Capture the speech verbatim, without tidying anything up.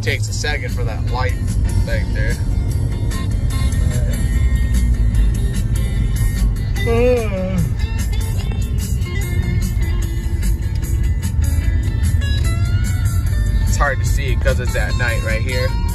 takes a second for that light back there. Uh. It's hard to see because it's at night right here.